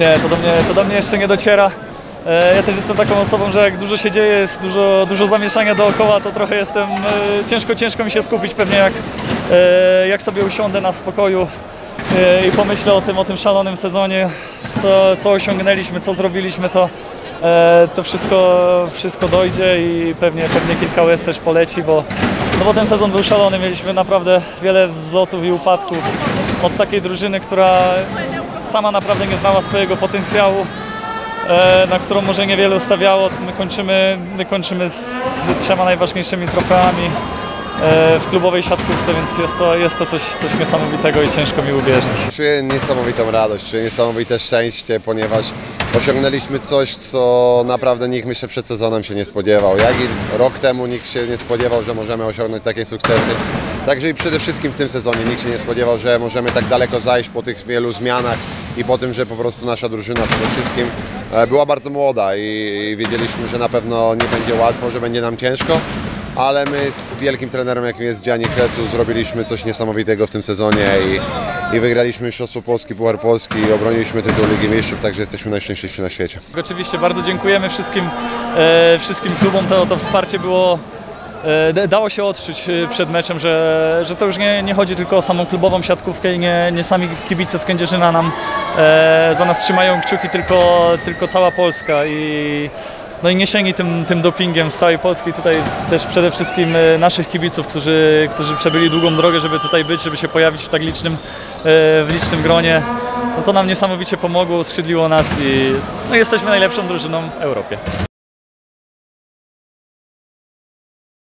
Nie, to do mnie jeszcze nie dociera. Ja też jestem taką osobą, że jak dużo się dzieje, jest dużo zamieszania dookoła, to trochę jestem, ciężko mi się skupić pewnie jak sobie usiądę na spokoju i pomyślę o tym szalonym sezonie, co osiągnęliśmy, co zrobiliśmy, to wszystko dojdzie i pewnie kilka łez też poleci, bo ten sezon był szalony, mieliśmy naprawdę wiele wzlotów i upadków od takiej drużyny, która sama naprawdę nie znała swojego potencjału, na którą może niewiele stawiało. My kończymy z 3 najważniejszymi trofeami w klubowej siatkówce, więc jest to coś niesamowitego i ciężko mi uwierzyć. Czuję niesamowitą radość, czuję niesamowite szczęście, ponieważ osiągnęliśmy coś, co naprawdę nikt, myślę, przed sezonem się nie spodziewał. Jak i rok temu nikt się nie spodziewał, że możemy osiągnąć takie sukcesy. Także i przede wszystkim w tym sezonie nikt się nie spodziewał, że możemy tak daleko zajść po tych wielu zmianach i po tym, że po prostu nasza drużyna przede wszystkim była bardzo młoda i wiedzieliśmy, że na pewno nie będzie łatwo, że będzie nam ciężko. Ale my z wielkim trenerem, jakim jest Gianni Kretu, zrobiliśmy coś niesamowitego w tym sezonie i wygraliśmy Mistrzostwo Polski, Puchar Polski i obroniliśmy tytuł Ligi Mistrzów, także jesteśmy najszczęśliwsi na świecie. Oczywiście bardzo dziękujemy wszystkim klubom, to wsparcie było, dało się odczuć przed meczem, że to już nie chodzi tylko o samą klubową siatkówkę i nie sami kibice z Kędzierzyna za nas trzymają kciuki, tylko cała Polska no i niesieni tym dopingiem z całej Polski. I tutaj też przede wszystkim naszych kibiców, którzy przebyli długą drogę, żeby tutaj być, żeby się pojawić w tak licznym gronie. No to nam niesamowicie pomogło, uskrzydliło nas i no jesteśmy najlepszą drużyną w Europie.